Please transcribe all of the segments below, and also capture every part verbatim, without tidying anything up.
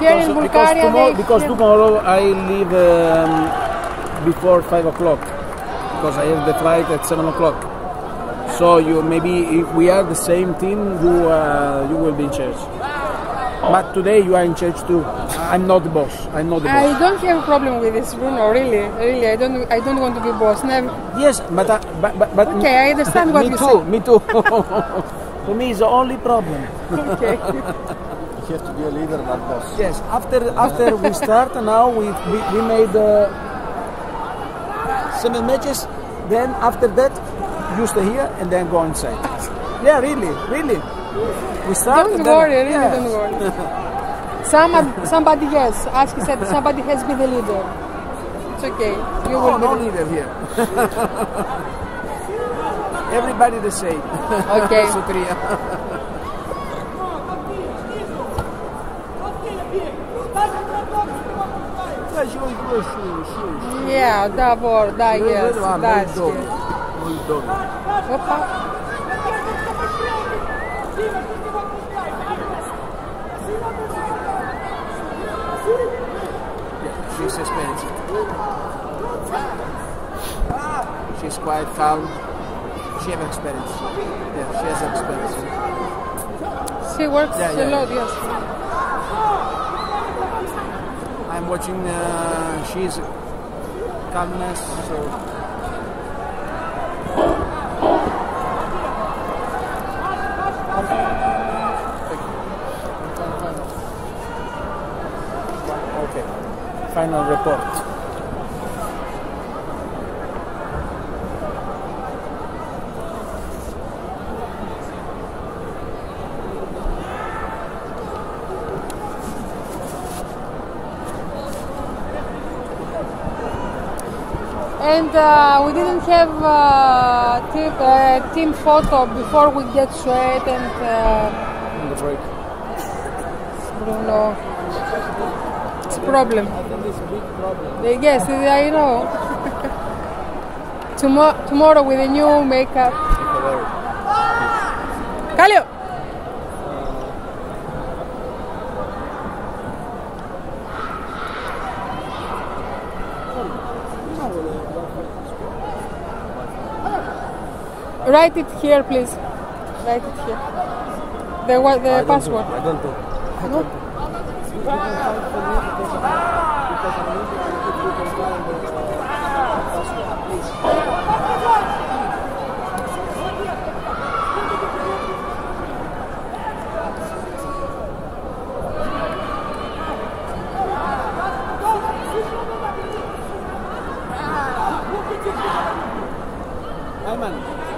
Here because, in because Bulgaria, tomorrow, they because have- tomorrow I leave um, before five o'clock because I have the flight at seven o'clock. So you maybe if we are the same team, you uh, you will be in charge. But today you are in charge too. I'm not the boss. I'm not the boss. I don't have a problem with this, Bruno. Really, really, I don't. I don't want to be boss. Never. Yes, but uh, but, but but Okay, I understand what me you too. say. Me too. For me, it's the only problem. Okay. You have to be a leader, not boss. Yes. After after we start now, we we, we made uh, seven matches. Then after that, you stay here and then go inside. Yeah, really, really. We start. Don't and then- worry, really, yeah. don't worry. Some, somebody yes. Ask said somebody has been the leader. It's okay. You No, will be no the- leader here. Everybody the same. Okay. Sutria. Yeah, добро, да, yes, да. Опа. She's expensive. She's quite calm. She has experience. Yeah, she has experience. She works Yeah, yeah, a lot, yes. I'm watching. Uh, she's calmness. So okay. Final report. And uh, we didn't have uh, team, uh, team photo before we get sweat and uh, On the break. Bruno. It's a problem. I think it's a big problem. Yes, I know. Tomorrow, tomorrow with a new makeup. Kallio! Write it here, please. Write it here. The what? The password. I don't know. No? Ayman.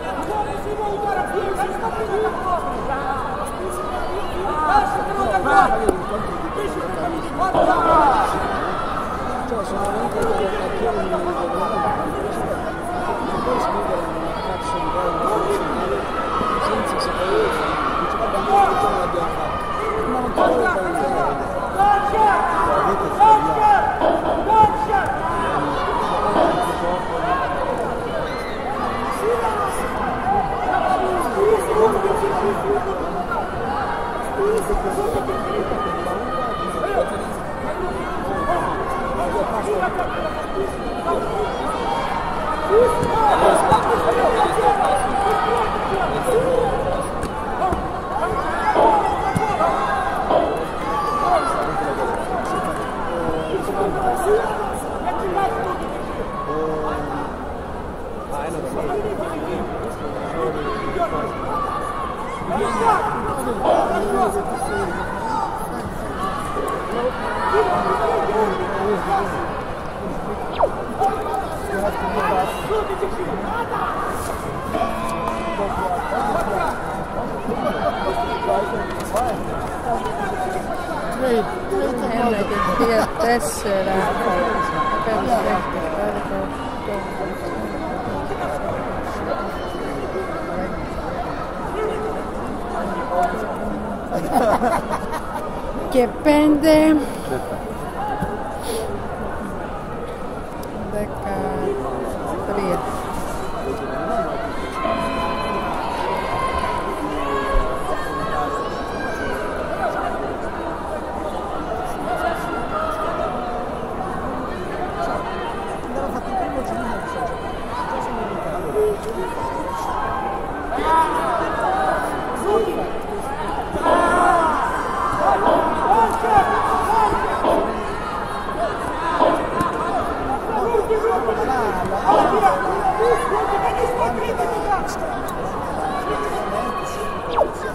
Ένα και τρία, τέσσερα, πέντε, δέκα, και πέντε, δέκα, τρία.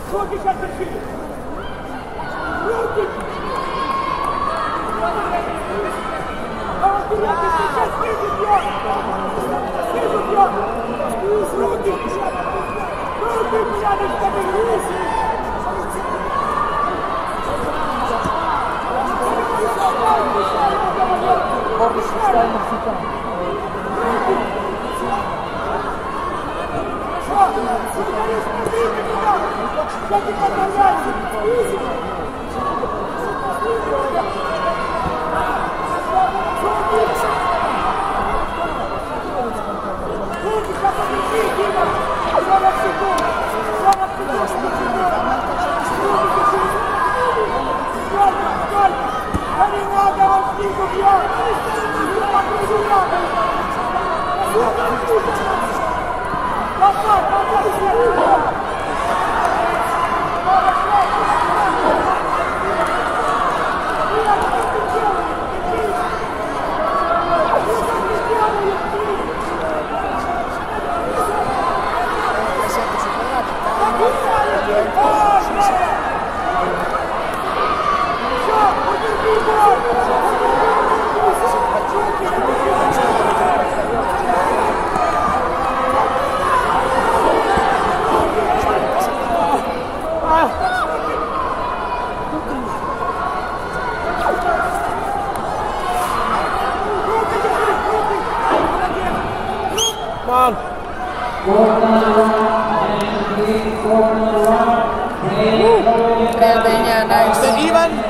τριάντα εννιά, nice. Even